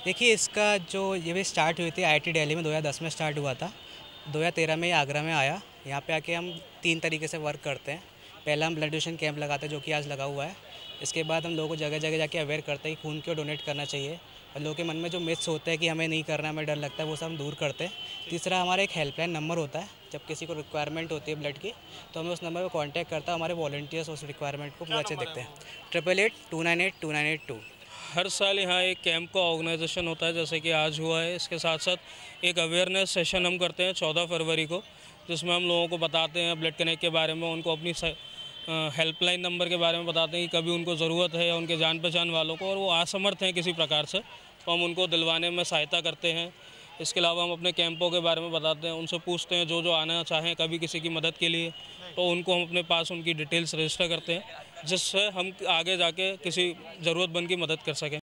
देखिए, इसका जो ये भी स्टार्ट हुई थी आईआईटी दिल्ली में 2010 में स्टार्ट हुआ था। 2013 में ये आगरा में आया। यहाँ पे आके हम 3 तरीके से वर्क करते हैं। पहला हम ब्लड डोनेशन कैंप लगाते हैं, जो कि आज लगा हुआ है। इसके बाद हम लोगों को जगह जगह जाके अवेयर करते हैं कि खून क्यों डोनेट करना चाहिए, और लोगों के मन में जो मिथ्स होते हैं कि हमें नहीं करना, हमें डर लगता है, वो सब हम दूर करते हैं। तीसरा, हमारा एक हेल्पलाइन नंबर होता है। जब किसी को रिक्वायरमेंट होती है ब्लड की, तो हमें उस नंबर पर कॉन्टैक्ट करता है। हमारे वॉलंटियर्स उस रिक्वायरमेंट को पूरा अच्छे देखते हैं। 888-298-2982। हर साल यहाँ एक कैंप का ऑर्गेनाइजेशन होता है, जैसे कि आज हुआ है। इसके साथ साथ एक अवेयरनेस सेशन हम करते हैं 14 फरवरी को, जिसमें हम लोगों को बताते हैं ब्लड कनेक्ट के बारे में, उनको अपनी हेल्पलाइन नंबर के बारे में बताते हैं कि कभी उनको ज़रूरत है या उनके जान पहचान वालों को और वो असमर्थ हैं किसी प्रकार से, तो हम उनको दिलवाने में सहायता करते हैं। इसके अलावा हम अपने कैंपों के बारे में बताते हैं, उनसे पूछते हैं जो आना चाहें कभी किसी की मदद के लिए, तो उनको हम अपने पास उनकी डिटेल्स रजिस्टर करते हैं, जिससे हम आगे जाके किसी ज़रूरतमंद की मदद कर सकें।